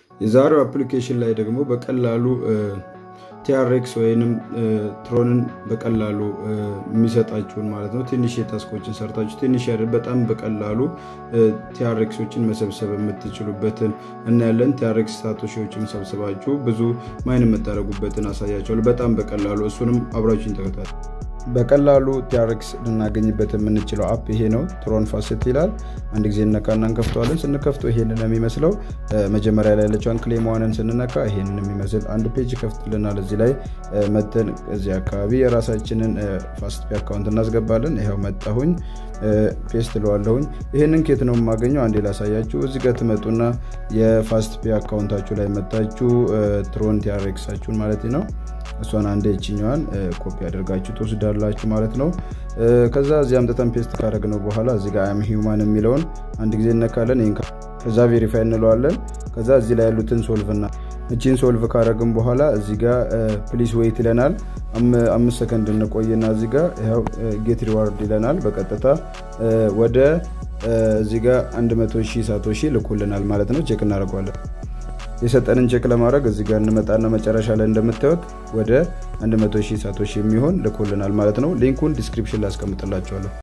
የዛሬው አፕሊኬሽን ላይ ደግሞ በቀላሉ TRX ወይንም ትሮንን በቀላሉ የሚሰጣችሁን ማለት ነው ትንሽ የታስኮችን ሰርታችሁ ትንሽ በጣም በቀላሉ TRXዎችን መሰብሰብ የምትችሉበትን እና ያለን TRX ሳቶሺዎችን ሰብስባችሁ ብዙ ማይን የምታደርጉበትን አሳያችኋለሁ በጣም በቀላሉ እሱንም አብራችሁን ተከታተሉ በቀላሉ TRX ልናገኝበት የምንችለው አፕ ይሄ ነው ትሮን ፋሲት ይላል አንድ ጊዜ እንነካና እንከፍተዋለን ስንከፍተው ይሄንን የሚመስለው መጀመሪያ ላይ ያለችውን ክሌም ዋንን ስንነካ ይሄንን የሚመስል አንድ ፔጅ ከፍትልናል እዚህ ላይ መተን እዚህ አካባቢ የራሳችንን ፋስትፒ አካውንት እናስገባለን ይሄው መጣሁኝ ፔስት ለዋለሁኝ ይሄንን ከየት ነው ማገኘው አንዴ ላሳያችሁ እዚህ ጋር ተመጡና የፋስትፒ አካውንታችሁ ላይ መጣችሁ ትሮን TRXአችሁን ማለት ነው እሷን አንዴ እቺኛዋን ኮፒ አድርጋችሁ ተወስዳላችሁ ማለት ነው ከዛ እዚህ አምጥተን ፔስት ካደረግነው በኋላ እዚህ ጋር አም ሂዩማን የሚለውን አንድ ጊዜ እንነካለን ይሄን ከዛ ቬሪፋይ እንለዋለን ከዛ እዚህ ላይ ያሉትን ሶልቭና እቺን ሶልቭ ካደረግን በኋላ እዚህ ጋር ፕሊስ ዌይት ይለናል 5 ሰከንድ እንቆይና እዚህ ጋር ያው ጌት ሪዋርድ ይለናል በቀጥታ ወደ እዚህ ጋር 100,000 ሳቶሺ ልኩልናል ማለት ነው ቼክ እናደርጋለን የሰጠንን ቼክ ለማድረግ እዚህ ጋር እንመጣና መጨረሻ ላይ እንደምታዩት ወደ 100,000 ሳቶሺ የሚሆን ልኩልናል ማለት ነው ሊንኩን ዲስክሪፕሽን ላይ አስቀምጥላችኋለሁ